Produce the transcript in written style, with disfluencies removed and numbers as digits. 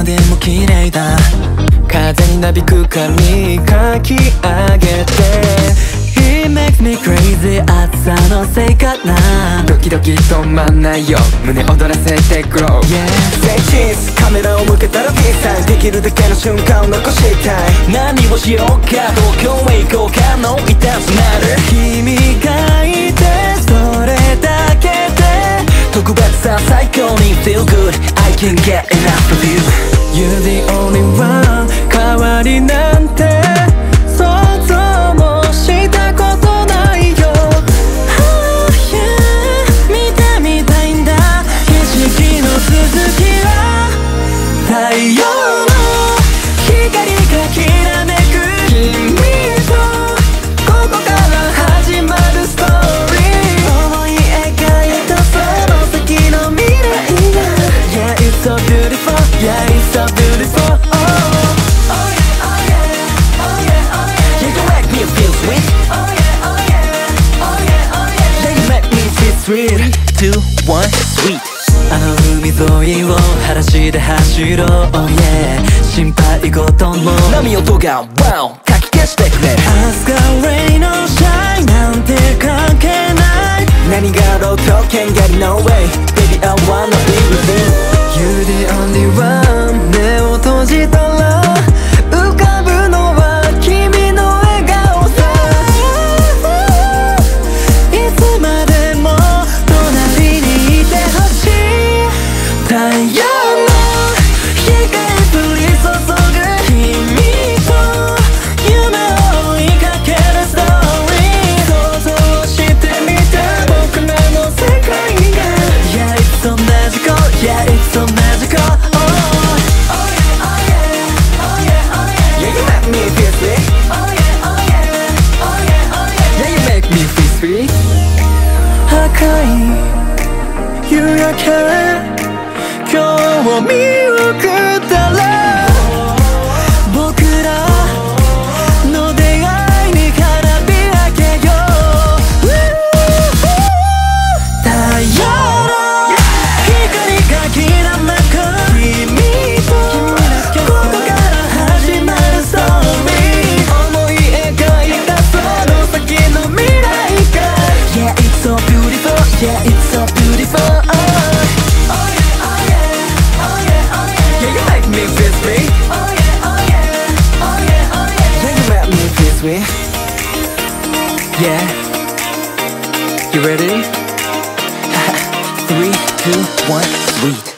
までも綺麗だ。風になびく髪かき上げて He makes me crazy 暑さのせいかな。ドキドキ止まんないよ胸躍らせて Grow Yeah Say cheese カメラを向けたら Peace time できるだけの瞬間を残したい。何をしようか東京へ行こうか No it doesn't matter 君がいてそれだけで特別さ最強に Feel good I can't get enough of you You're the only one 代わりなんて想像もしたことないよ、oh, yeah 見てみたいんだ景色の続きは太陽の光がきらめく君とここから始まるストーリー思い描いたその先の未来が Yeah it's so beautiful Yeah it's so beautiful Oh oh yeah oh yeah oh yeah oh yeah Yeah you make me feel sweet Oh yeah oh yeah oh yeah oh yeah Yeah you make me feel sweet 3, 2, 1 sweet あの海沿いを裸足で走ろう Oh yeah 心配事も波音が Wow かき消してくれ Ask a rain or shine なんて関係ない何があろうと Can't get no way Baby I wanna be with you You're the only one 目を閉じたら浮かぶのは君の笑顔さいつまでも隣にいてほしい太陽の光降り注ぐ君と夢を追いかけるストーリー想像してみて僕らの世界が Yeah it's so magical Yeah it's so magical Oh oh yeah oh yeah oh yeah oh yeah Yeah you make me feel sweet Oh yeah oh yeah oh yeah oh yeah Yeah you make me feel sweet 赤い夕焼け今日を見送ったら僕らの出会いに花火上げよう太陽の光がきらめく君とここから始まるストーリー思い描いたその先の未来が Yeah it's so beautiful Yeah it's so beautiful Oh Yeah, you make me feel sweet. Oh yeah, oh yeah, oh yeah, oh yeah. Yeah, you make me feel sweet. Yeah. You ready? 3, 2, 1, sweet.